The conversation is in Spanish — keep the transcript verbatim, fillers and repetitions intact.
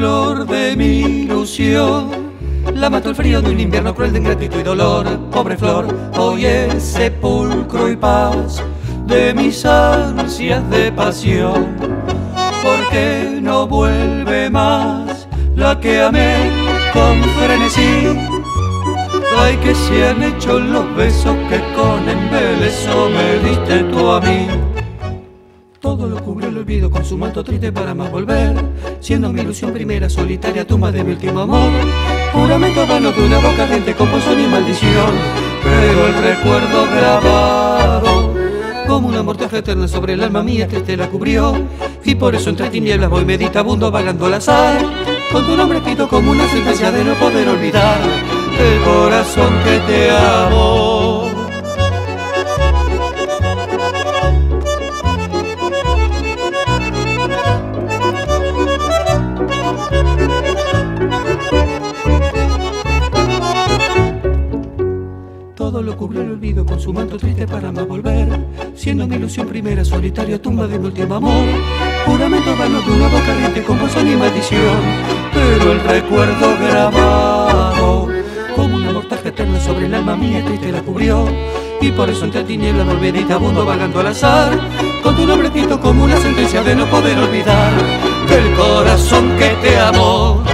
flor de mi ilusión la mató el frío de un invierno cruel de ingratitud y dolor. Pobre flor, hoy es sepulcro y paz de mis ansias de pasión. Porque no vuelve más la que amé con frenesí. Ay, que se han hecho los besos que con embeleso me diste tú a mí. Todo lo cubrió el olvido con su manto triste para más volver, siendo mi ilusión primera solitaria tumba de mi último amor. Juramento vano de una boca ardiente con ponzoña y maldición, pero el recuerdo grabado como una mortaja eterna sobre el alma mía triste la cubrió. Y por eso entre tinieblas voy meditabundo vagando al azar, con tu nombre escrito como una sentencia de no poder olvidar el corazón que te amo. Todo lo cubrió el olvido con su manto triste para más volver, siendo mi ilusión primera solitaria tumba de mi último amor. Juramento vano de una boca ardiente con ponzoña y maldición, pero el recuerdo grabado como una mortaja eterna sobre el alma mía triste la cubrió. Y por eso entre tinieblas volví meditabundo vagando al azar, con tu nombre escrito como una sentencia de no poder olvidar el corazón que te amó.